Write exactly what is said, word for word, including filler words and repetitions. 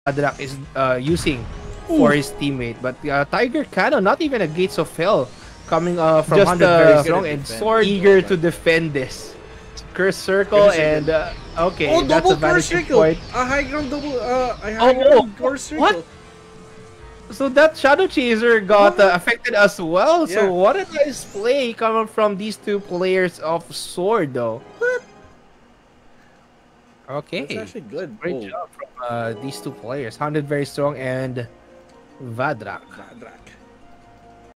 VahDrak is uh, using for his teammate. But uh, Tiger Cannon, not even a Gates of Hell, coming uh, from Just, one hundred uh, very strong and defend. Sword eager to defend this. Curse Circle and uh, okay, Oh, that's double a curse vanishing circle. point. A high ground double. Uh, a high Oh, ground oh, curse circle. what? So that Shadow Chaser got uh, What? affected as well. Yeah. So what a nice play coming from these two players of Sword, though. What? Okay, That's actually good. great Oh, job from uh, these two players. one hundred very strong and VahDrak. VahDrak.